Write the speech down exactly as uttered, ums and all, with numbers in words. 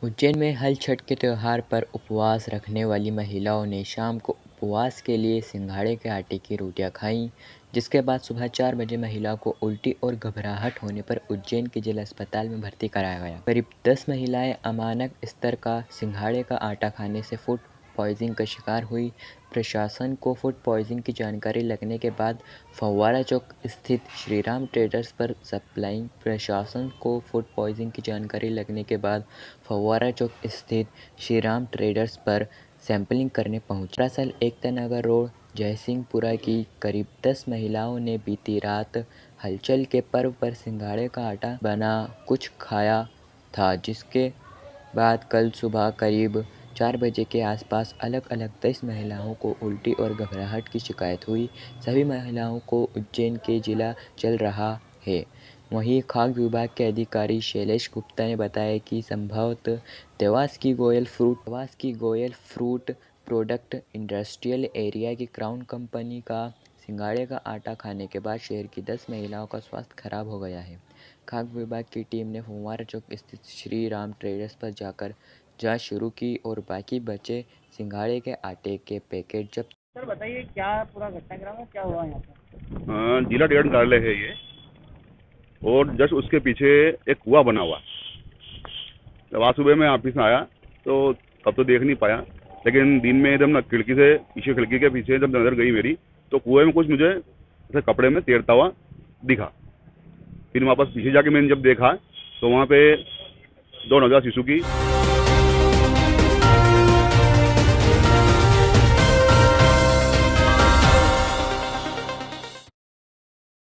उज्जैन में हल छठ के त्योहार पर उपवास रखने वाली महिलाओं ने शाम को उपवास के लिए सिंघाड़े के आटे की रोटियां खाईं, जिसके बाद सुबह चार बजे महिला को उल्टी और घबराहट होने पर उज्जैन के जिला अस्पताल में भर्ती कराया गया। करीब दस महिलाएं अमानक स्तर का सिंघाड़े का आटा खाने से फूड पॉइजनिंग का शिकार हुई। प्रशासन को फूड पॉइजनिंग की जानकारी लगने के बाद फव्वारा चौक स्थित श्रीराम ट्रेडर्स पर सप्लाइंग प्रशासन को फूड पॉइजनिंग की जानकारी लगने के बाद फव्वारा चौक स्थित श्रीराम ट्रेडर्स पर सैंपलिंग करने पहुंचे। दरअसल एकता नगर रोड जयसिंहपुरा की करीब दस महिलाओं ने बीती रात हलचल के पर्व पर सिंघाड़े का आटा बना कुछ खाया था, जिसके बाद कल सुबह करीब चार बजे के आसपास अलग अलग दस महिलाओं को उल्टी और घबराहट की शिकायत हुई। सभी महिलाओं को उज्जैन के जिला चल रहा है। वहीं खाद्य विभाग के अधिकारी शैलेश गुप्ता ने बताया कि संभवतः देवास की गोयल फ्रूट देवास की Goyal fruit product industrial area की क्राउन कंपनी का सिंघाड़े का आटा खाने के बाद शहर की दस महिलाओं का स्वास्थ्य खराब हो गया है। खाद्य विभाग की टीम ने फव्वारा चौक स्थित श्री राम ट्रेडर्स पर जाकर जांच शुरू की और बाकी बचे सिंघाड़े के आटे के पैकेट जब्त। सर बताइए क्या पूरा घटनाक्रम है, क्या हुआ यहाँ पर? हाँ, जिला डेढ़ कार्यालय है ये, और जस्ट उसके पीछे एक कुआं बना हुआ। जब आज सुबह मैं ऑफिस में आया तो तब तो देख नहीं पाया, लेकिन दिन में जब ना खिड़की से पीछे खिड़की के पीछे जब नजर गई मेरी तो कुएं में कुछ मुझे ऐसे कपड़े में तैरता हुआ दिखा। फिर वापस पीछे जाके मैंने जब देखा तो वहाँ पे दो नवजात शिशु की